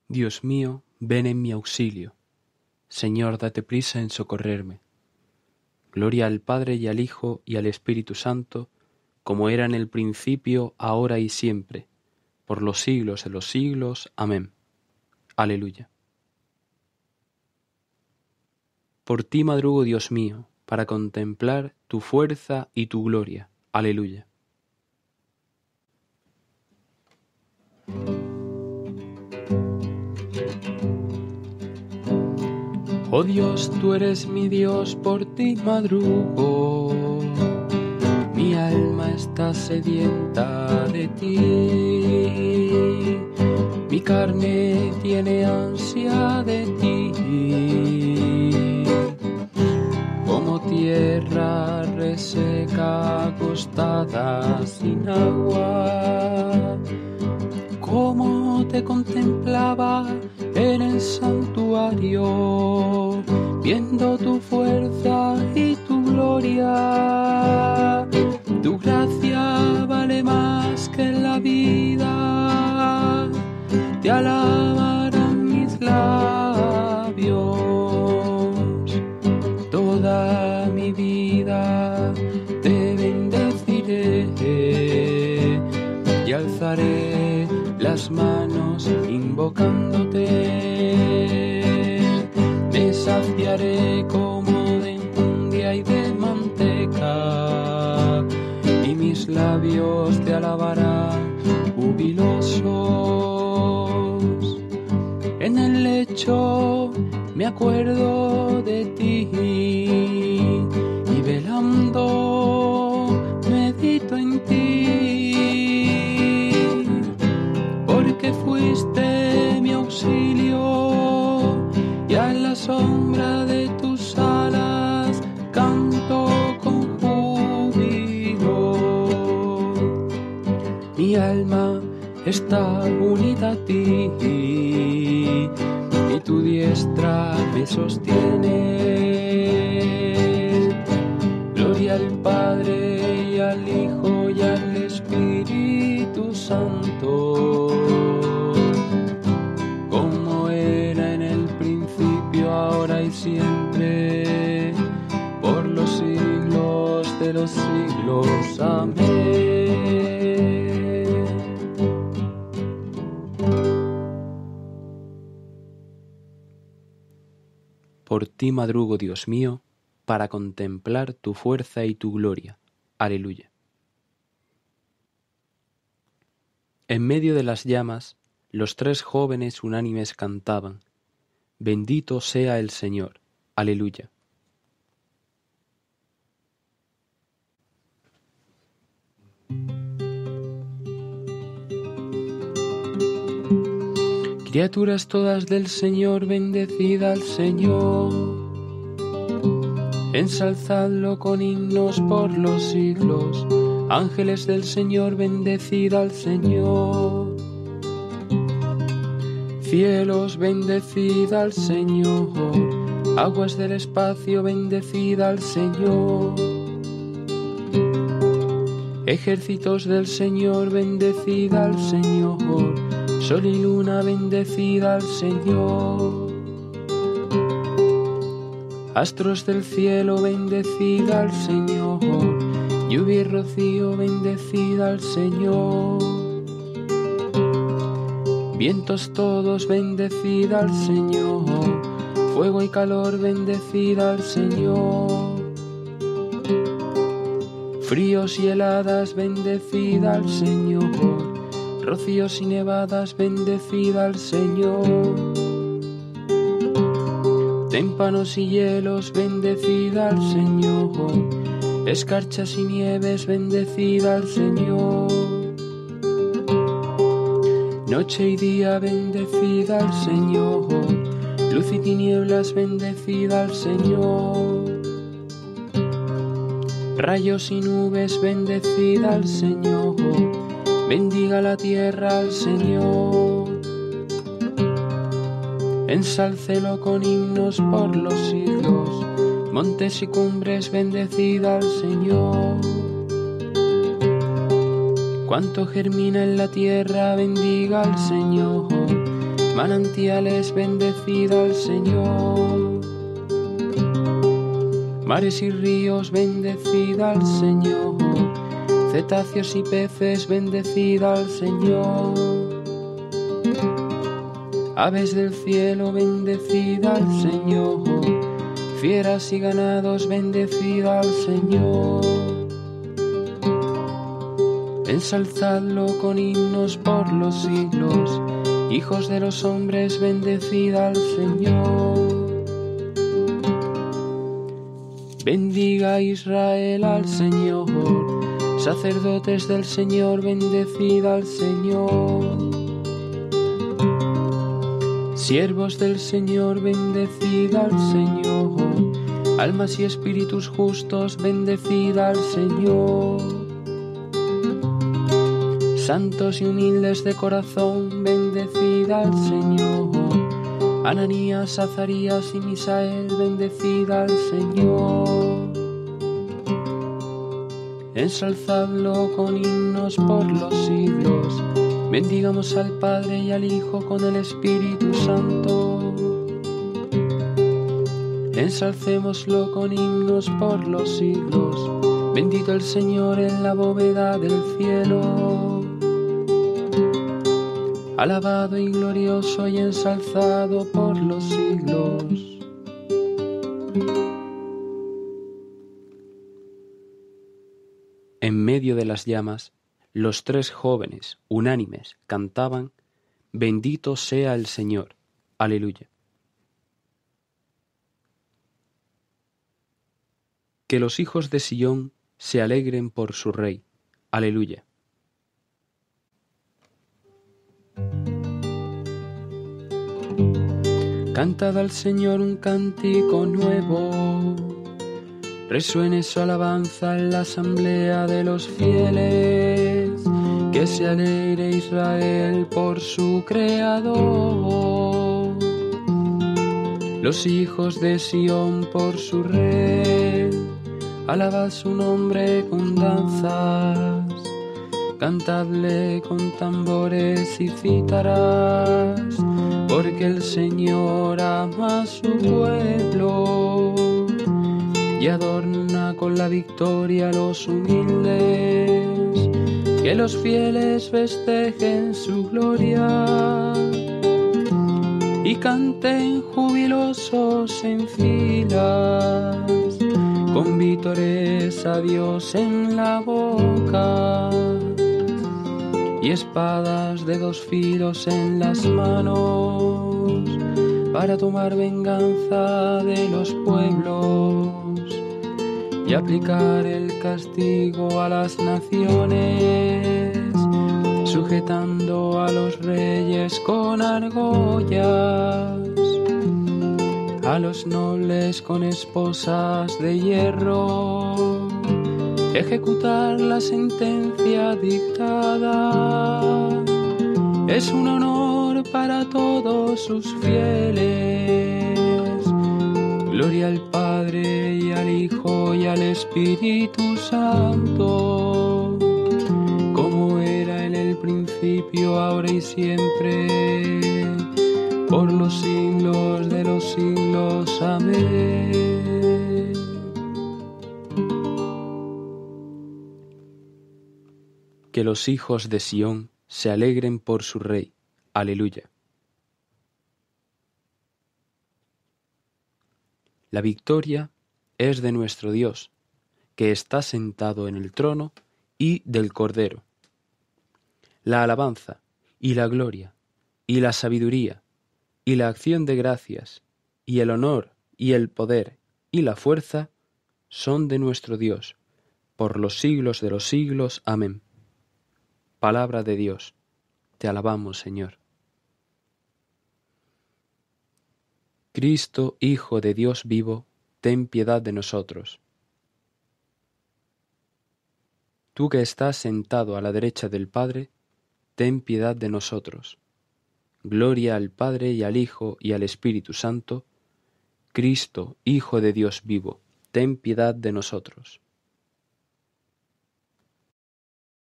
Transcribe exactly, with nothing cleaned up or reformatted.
Dios mío, ven en mi auxilio. Señor, date prisa en socorrerme. Gloria al Padre y al Hijo y al Espíritu Santo, como era en el principio, ahora y siempre, por los siglos de los siglos. Amén. Aleluya. Por ti madrugo, Dios mío, para contemplar tu fuerza y tu gloria. Aleluya. Oh Dios, tú eres mi Dios, por ti madrugo. Mi alma está sedienta de ti. Mi carne tiene ansia de ti. Como tierra reseca, acostada sin agua. Como te contemplaba en el santuario, viendo tu fuerza y tu gloria. Tu gracia vale más que la vida, te alabarán mis labios. Toda mi vida te bendeciré y alzaré las manos invocándote. Me saciaré como de enjundia y de manteca, y mis labios te alabarán jubilosos. En el lecho me acuerdo de ti, y velando medito en ti, porque fuiste mi auxilio, y a la sombra de tus alas canto con júbilo. Mi alma está unida a ti, y tu diestra me sostiene. Gloria al Padre y al Hijo y al Espíritu Santo, como era en el principio, ahora y siempre, por los siglos de los siglos. Amén. Por ti madrugo, Dios mío, para contemplar tu fuerza y tu gloria. Aleluya. En medio de las llamas, los tres jóvenes unánimes cantaban: Bendito sea el Señor. Aleluya. Criaturas todas del Señor, bendecid al Señor. Ensalzadlo con himnos por los siglos. Ángeles del Señor, bendecid al Señor. Cielos, bendecid al Señor. Aguas del espacio, bendecid al Señor. Ejércitos del Señor, bendecid al Señor. Sol y luna, bendecid al Señor. Astros del cielo, bendecid al Señor. Lluvia y rocío, bendecid al Señor. Vientos todos, bendecid al Señor. Fuego y calor, bendecid al Señor. Fríos y heladas, bendecid al Señor. Rocíos y nevadas, bendecid al Señor. Témpanos y hielos, bendecid al Señor. Escarchas y nieves, bendecid al Señor. Noche y día, bendecid al Señor. Luz y tinieblas, bendecid al Señor. Rayos y nubes, bendecid al Señor. Bendiga la tierra al Señor. Ensálcelo con himnos por los siglos. Montes y cumbres, bendecid al Señor. Cuanto germina en la tierra, bendiga al Señor. Manantiales, bendecid al Señor. Mares y ríos, bendecid al Señor. Cetáceos y peces, bendecid al Señor. Aves del cielo, bendecid al Señor. Fieras y ganados, bendecid al Señor. Ensalzadlo con himnos por los siglos. Hijos de los hombres, bendecid al Señor. Bendiga Israel al Señor. Sacerdotes del Señor, bendecid al Señor. Siervos del Señor, bendecid al Señor. Almas y espíritus justos, bendecid al Señor. Santos y humildes de corazón, bendecid al Señor. Ananías, Azarías y Misael, bendecid al Señor. Ensalzadlo con himnos por los siglos. Bendigamos al Padre y al Hijo con el Espíritu Santo. Ensalcémoslo con himnos por los siglos. Bendito el Señor en la bóveda del cielo. Alabado y glorioso y ensalzado por los siglos. En medio de las llamas, los tres jóvenes, unánimes, cantaban: Bendito sea el Señor. Aleluya. Que los hijos de Sión se alegren por su Rey. Aleluya. Cantad al Señor un cántico nuevo, resuene su alabanza en la asamblea de los fieles, que se alegre Israel por su Creador, los hijos de Sión por su Rey, alabad su nombre con danzas, cantadle con tambores y cítaras, porque el Señor ama a su pueblo y adorna con la victoria a los humildes, que los fieles festejen su gloria y canten jubilosos en filas, con vítores a Dios en la boca y espadas de dos filos en las manos, para tomar venganza de los pueblos y aplicar el castigo a las naciones, sujetando a los reyes con argollas, a los nobles con esposas de hierro, ejecutar la sentencia dictada. Es un honor para todos sus fieles. Gloria al Padre y al Hijo y al Espíritu Santo, como era en el principio, ahora y siempre, por los siglos de los siglos. Amén. Que los hijos de Sión se alegren por su Rey. Aleluya. La victoria es de nuestro Dios, que está sentado en el trono, y del Cordero. La alabanza y la gloria y la sabiduría y la acción de gracias y el honor y el poder y la fuerza son de nuestro Dios, por los siglos de los siglos. Amén. Palabra de Dios. Te alabamos, Señor. Cristo, Hijo de Dios vivo, ten piedad de nosotros. Tú que estás sentado a la derecha del Padre, ten piedad de nosotros. Gloria al Padre y al Hijo y al Espíritu Santo. Cristo, Hijo de Dios vivo, ten piedad de nosotros.